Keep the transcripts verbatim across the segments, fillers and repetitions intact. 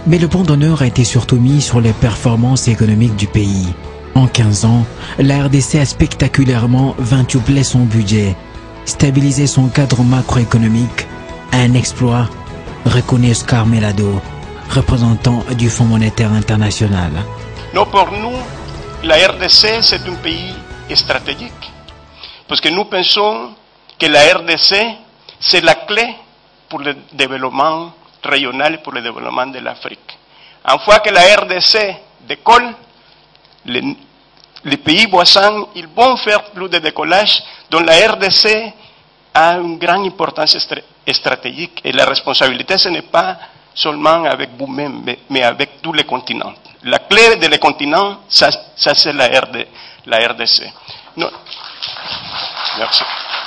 Mais le point d'honneur a été surtout mis sur les performances économiques du pays. En quinze ans, la R D C a spectaculairement vintuplé son budget, stabilisé son cadre macroéconomique, un exploit, reconnaît Oscar Melado, représentant du Fonds monétaire international. Non, pour nous, la R D C, c'est un pays stratégique. Parce que nous pensons que la R D C, c'est la clé pour le développement régional et pour le développement de l'Afrique. Une fois que la R D C décolle, les, les pays voisins, ils vont faire plus de décollage, donc la R D C a une grande importance stratégique et la responsabilité, ce n'est pas seulement avec vous-même, mais, mais avec tous les continents. La clé de les continents, ça, ça c'est la, la R D C. Non. Merci.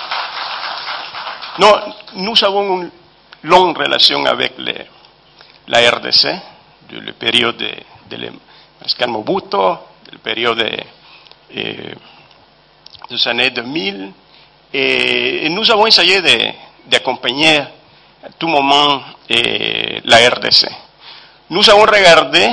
Non, nous avons une longue relation avec les, la R D C, de la période de, de, de Marshal Mobutu, de la période de, de, des années deux mille, et, et nous avons essayé d'accompagner à tout moment et la R D C. Nous avons regardé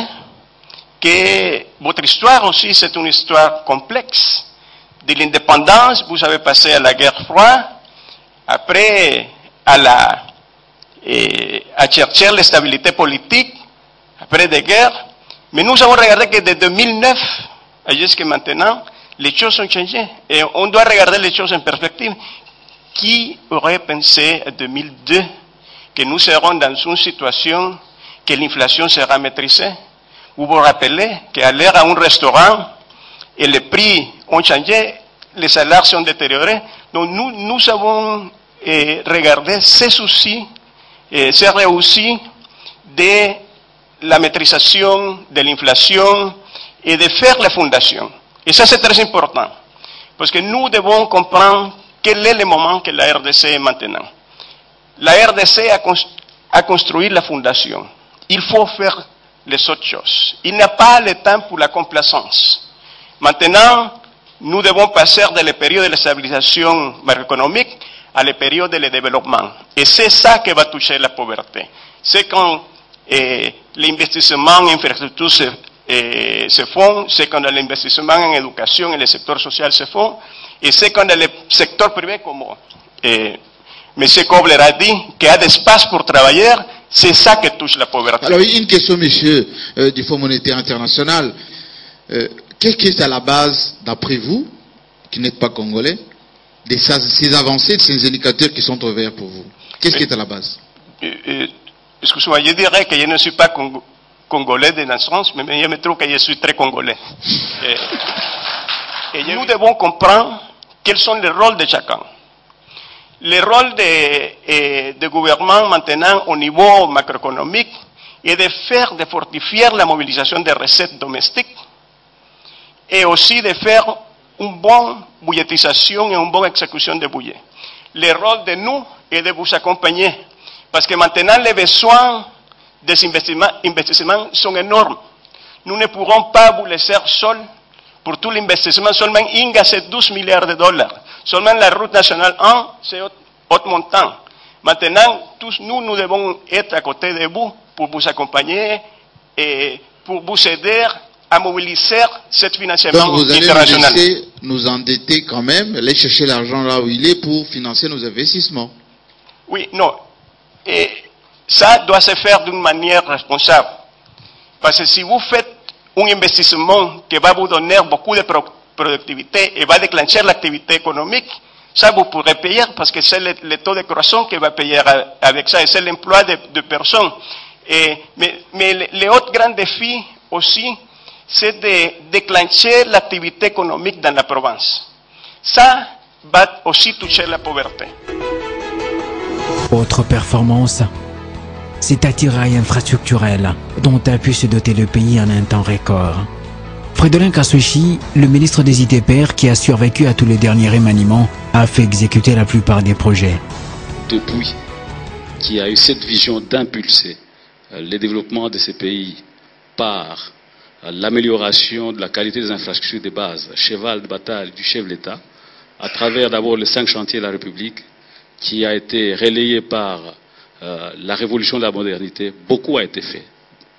que votre histoire aussi, c'est une histoire complexe. De l'indépendance, vous avez passé à la guerre froide, après à, la, et, à chercher la stabilité politique, après des guerres. Mais nous avons regardé que de deux mille neuf jusqu'à maintenant, les choses ont changé. Et on doit regarder les choses en perspective. Qui aurait pensé en deux mille deux que nous serons dans une situation que l'inflation sera maîtrisée? Vous vous rappelez qu'aller à un restaurant et les prix ont changé, les salaires sont détériorés. Donc nous, nous avons eh, regardé ces soucis, eh, ces réussis de la maîtrisation de l'inflation et de faire la fondation. Et ça c'est très important, parce que nous devons comprendre quel est le moment que la R D C est maintenant. La R D C a, constru a construit la fondation. Il faut faire les autres choses. Il n'y a pas le temps pour la complaisance. Maintenant, nous devons passer de la période de la stabilisation macroéconomique à la période de développement. Et c'est ça qui va toucher la pauvreté. C'est quand eh, l'investissement en infrastructures se, eh, se font, c'est quand l'investissement en éducation et le secteur social se font, et c'est quand le secteur privé, comme eh, M. Kobler a dit, qu'il y a d'espace pour travailler, c'est ça qui touche la pauvreté. Alors, une question, monsieur, euh, du Fonds monétaire international. Euh, Qu'est-ce qui est à la base, d'après vous, qui n'êtes pas congolais, de ces, ces avancées, de ces indicateurs qui sont ouverts pour vous? Qu'est-ce qui est à la base? euh, euh, Excusez-moi, je dirais que je ne suis pas cong congolais de naissance, mais je me trouve que je suis très congolais. et, et nous devons comprendre quels sont les rôles de chacun. Le rôle de, de gouvernement maintenant au niveau macroéconomique est de faire, de fortifier la mobilisation des recettes domestiques et aussi de faire une bonne budgétisation et une bonne exécution des budgets. Le rôle de nous est de vous accompagner, parce que maintenant les besoins des investissements, investissements sont énormes. Nous ne pourrons pas vous laisser seuls pour tout l'investissement. Seulement Inga, c'est douze milliards de dollars. Seulement la route nationale un, c'est autre montant. Maintenant, tous nous, nous devons être à côté de vous pour vous accompagner et pour vous aider à mobiliser ce financement Donc vous allez international. nous laisser nous endetter quand même, aller chercher l'argent là où il est pour financer nos investissements. Oui, non. Et ça doit se faire d'une manière responsable. Parce que si vous faites un investissement qui va vous donner beaucoup de productivité et va déclencher l'activité économique, ça vous pourrez payer parce que c'est le, le taux de croissance qui va payer avec ça et c'est l'emploi de, de personnes. Et, mais, mais les autres grands défis aussi, c'est de déclencher l'activité économique dans la province. Ça va aussi toucher la pauvreté. Autre performance, cet attirail infrastructurel dont a pu se doter le pays en un temps record. Fridolin Kasoshi, le ministre des I T P R qui a survécu à tous les derniers remaniements, a fait exécuter la plupart des projets. Depuis qu'il y a eu cette vision d'impulser le développement de ces pays par l'amélioration de la qualité des infrastructures de base, cheval de bataille du chef de l'État, à travers d'abord les cinq chantiers de la République, qui a été relayé par euh, la révolution de la modernité, beaucoup a été fait.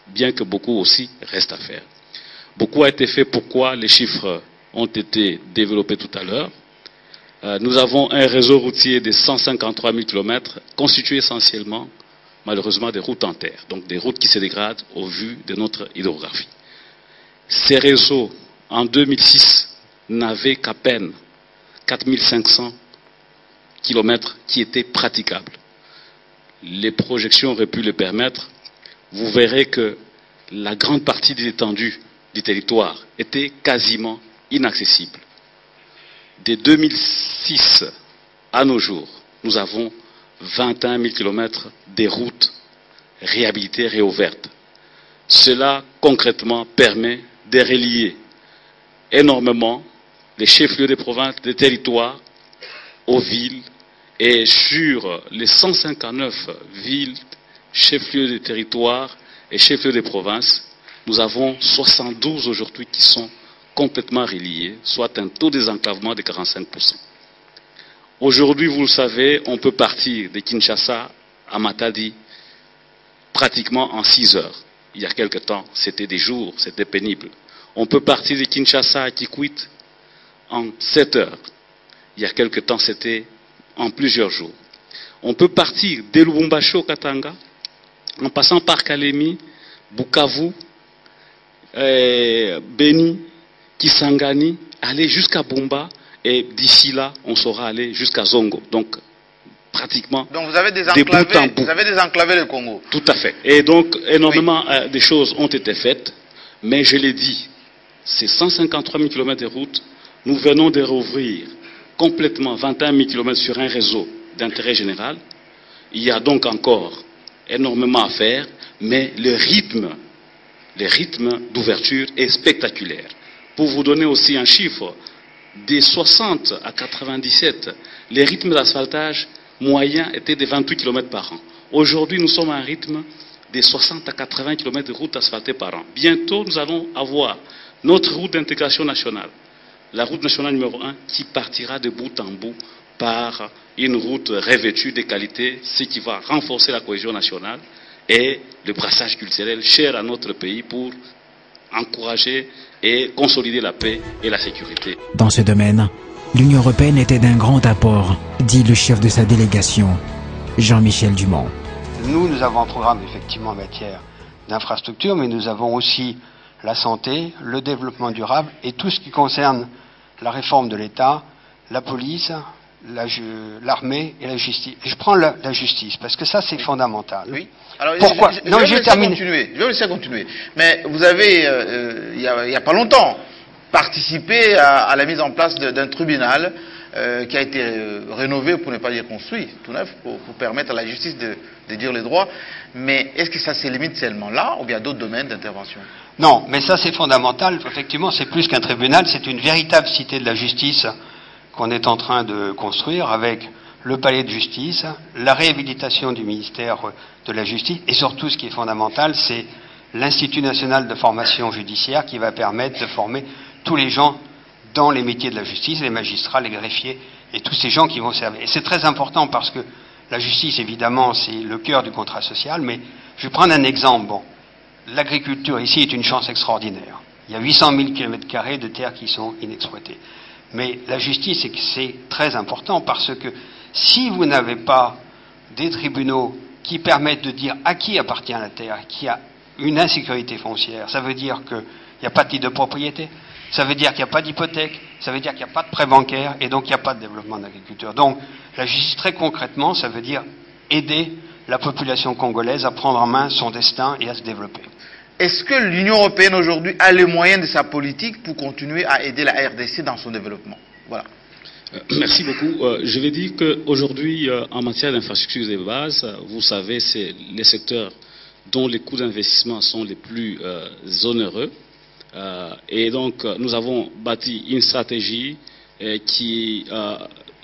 bien que beaucoup aussi reste à faire. Beaucoup a été fait. Pourquoi? Les chiffres ont été développés tout à l'heure. Euh, nous avons un réseau routier de cent cinquante-trois mille kilomètres, constitué essentiellement, malheureusement, des routes en terre, donc des routes qui se dégradent au vu de notre hydrographie. Ces réseaux, en deux mille six, n'avaient qu'à peine quatre mille cinq cents kilomètres qui étaient praticables. Les projections auraient pu le permettre. Vous verrez que la grande partie des étendues du territoire était quasiment inaccessible. De deux mille six à nos jours, nous avons vingt et un mille kilomètres de routes réhabilitées, réouvertes. Cela, concrètement, permet de relier énormément les chefs-lieux des provinces, des territoires, aux villes. Et sur les cent cinquante-neuf villes, chefs-lieux des territoires et chefs-lieux des provinces, nous avons soixante-douze aujourd'hui qui sont complètement reliés, soit un taux de désenclavement de quarante-cinq pour cent. Aujourd'hui, vous le savez, on peut partir de Kinshasa à Matadi pratiquement en six heures. Il y a quelque temps, c'était des jours, c'était pénible. On peut partir de Kinshasa à Kikwit en sept heures. Il y a quelque temps, c'était en plusieurs jours. On peut partir de Lubumbashi au Katanga, en passant par Kalemi, Bukavu, euh, Beni, Kisangani, aller jusqu'à Bumba, et d'ici là, on saura aller jusqu'à Zongo. Donc, pratiquement, donc vous avez des désenclavé, bouts en bout. vous avez désenclavé le Congo. Tout à fait. Et donc, énormément oui. euh, de choses ont été faites, mais je l'ai dit, ces cent cinquante-trois mille kilomètres de route, nous venons de rouvrir complètement vingt et un mille kilomètres sur un réseau d'intérêt général. Il y a donc encore énormément à faire, mais le rythme, le rythme d'ouverture est spectaculaire. Pour vous donner aussi un chiffre, des soixante à quatre-vingt-dix-sept, les rythmes d'asphaltage moyens étaient de vingt-huit kilomètres par an. Aujourd'hui, nous sommes à un rythme de soixante à quatre-vingts kilomètres de routes asphaltées par an. Bientôt, nous allons avoir notre route d'intégration nationale, la route nationale numéro un, qui partira de bout en bout par une route revêtue de qualité, ce qui va renforcer la cohésion nationale et le brassage culturel cher à notre pays pour encourager et consolider la paix et la sécurité. Dans ce domaine, l'Union européenne était d'un grand apport, dit le chef de sa délégation, Jean-Michel Dumont. Nous, nous avons un programme effectivement en matière d'infrastructure, mais nous avons aussi la santé, le développement durable et tout ce qui concerne la réforme de l'État, la police, l'armée et la justice. Et je prends la, la justice parce que ça c'est fondamental. Oui. Alors, pourquoi je, je, Non, je j'ai vais terminé. Continuer. Je vais vous laisser continuer. Mais vous avez, euh, il n'y a, a pas longtemps, participé à, à la mise en place d'un tribunal euh, qui a été euh, rénové, pour ne pas dire construit, tout neuf, pour, pour permettre à la justice de, de dire les droits. Mais est-ce que ça se limite seulement là, ou bien d'autres domaines d'intervention? Non, mais ça c'est fondamental. Effectivement, c'est plus qu'un tribunal, c'est une véritable cité de la justice qu'on est en train de construire avec le palais de justice, la réhabilitation du ministère de la justice et surtout ce qui est fondamental, c'est l'Institut national de formation judiciaire qui va permettre de former tous les gens dans les métiers de la justice, les magistrats, les greffiers et tous ces gens qui vont servir. Et c'est très important parce que la justice, évidemment, c'est le cœur du contrat social, mais je vais prendre un exemple. Bon, l'agriculture ici est une chance extraordinaire. Il y a huit cent mille kilomètres carrés de terres qui sont inexploitées. Mais la justice, c'est très important parce que si vous n'avez pas des tribunaux qui permettent de dire à qui appartient la terre, qui a une insécurité foncière, ça veut dire qu'il n'y a pas de titre de propriété, ça veut dire qu'il n'y a pas d'hypothèque, ça veut dire qu'il n'y a pas de prêt bancaire et donc il n'y a pas de développement d'agriculture. Donc la justice, très concrètement, ça veut dire aider la population congolaise à prendre en main son destin et à se développer. Est-ce que l'Union européenne aujourd'hui a les moyens de sa politique pour continuer à aider la R D C dans son développement? Voilà. Euh, merci beaucoup. Euh, je vais dire qu'aujourd'hui, euh, en matière d'infrastructures de base, euh, vous savez, c'est les secteurs dont les coûts d'investissement sont les plus euh, onéreux. Euh, et donc, euh, nous avons bâti une stratégie euh, qui euh,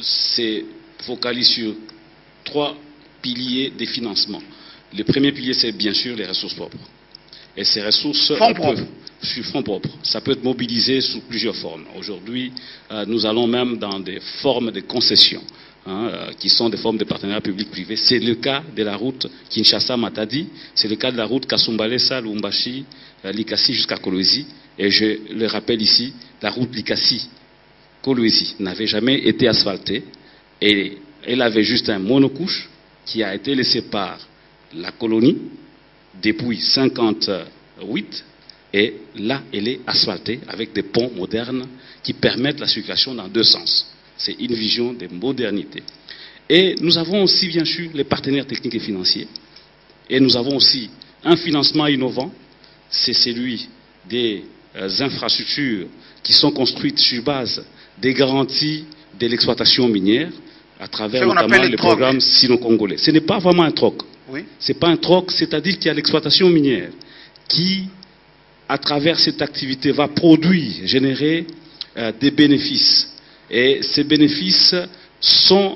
se focalise sur trois piliers de financement. Le premier pilier, c'est bien sûr les ressources propres. Et ces ressources fonds propres. Sur fonds propres. Ça peut être mobilisé sous plusieurs formes. Aujourd'hui, euh, nous allons même dans des formes de concessions. hein, euh, qui sont des formes de partenariat public-privé. C'est le cas de la route Kinshasa-Matadi, c'est le cas de la route Kasumbalesa-Lumbashi, euh, Likasi jusqu'à Kolwezi. Et je le rappelle ici, la route Likasi-Kolwezi n'avait jamais été asphaltée et elle avait juste un monocouche qui a été laissé par la colonie depuis cinquante-huit, et là elle est asphaltée avec des ponts modernes qui permettent la circulation dans deux sens. C'est une vision de modernité. Et nous avons aussi bien sûr les partenaires techniques et financiers, et nous avons aussi un financement innovant, c'est celui des euh, infrastructures qui sont construites sur base des garanties de l'exploitation minière à travers notamment les programmes sino-congolais. Ce n'est pas vraiment un troc. Oui. Ce n'est pas un troc, c'est-à-dire qu'il y a l'exploitation minière qui, à travers cette activité, va produire, générer euh, des bénéfices. Et ces bénéfices sont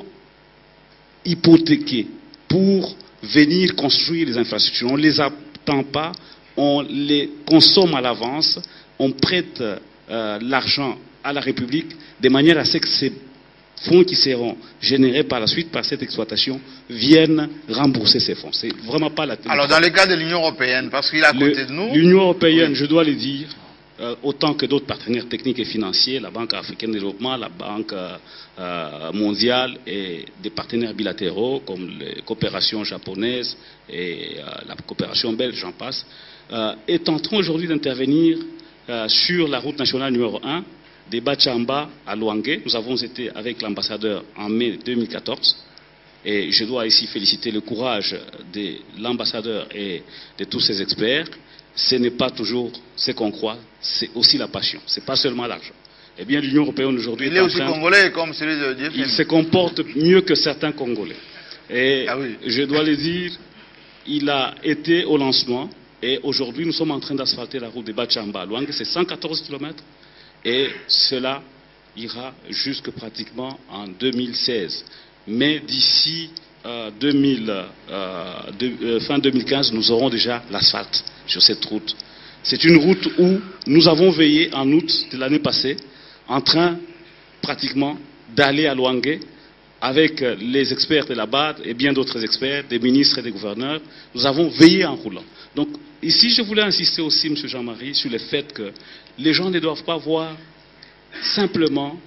hypothéqués pour venir construire les infrastructures. On ne les attend pas, on les consomme à l'avance, on prête euh, l'argent à la République de manière à ce que ces fonds qui seront générés par la suite par cette exploitation viennent rembourser ces fonds. C'est vraiment pas la... Alors dans le cas de l'Union européenne, parce qu'il est à côté le, de nous... L'Union européenne, oui. Je dois le dire, euh, autant que d'autres partenaires techniques et financiers, la Banque africaine de développement, la Banque euh, mondiale et des partenaires bilatéraux comme les coopérations japonaises et euh, la coopération belge, j'en passe, euh, est en train aujourd'hui d'intervenir euh, sur la route nationale numéro un, des Bachamba à Luangue. Nous avons été avec l'ambassadeur en mai deux mille quatorze et je dois ici féliciter le courage de l'ambassadeur et de tous ses experts. Ce n'est pas toujours ce qu'on croit, c'est aussi la passion, ce n'est pas seulement l'argent. Eh bien l'Union européenne aujourd'hui... Il est, est aussi train, congolais comme celui de Dieu. Il se comporte mieux que certains Congolais. Et ah oui. Je dois le dire, il a été au lancement et aujourd'hui nous sommes en train d'asphalter la route de Bachamba à Luangue, c'est cent quatorze kilomètres. Et cela ira jusque pratiquement en deux mille seize. Mais d'ici euh, euh, euh, fin deux mille quinze, nous aurons déjà l'asphalte sur cette route. C'est une route où nous avons veillé en août de l'année passée, en train pratiquement d'aller à Luangue avec les experts de la B A D et bien d'autres experts, des ministres et des gouverneurs. Nous avons veillé en roulant. Donc ici, je voulais insister aussi, M. Jean-Marie, sur le fait que les gens ne doivent pas voir simplement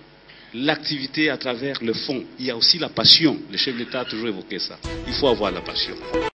l'activité à travers le fond. Il y a aussi la passion. Le chef d'État a toujours évoqué ça. Il faut avoir la passion.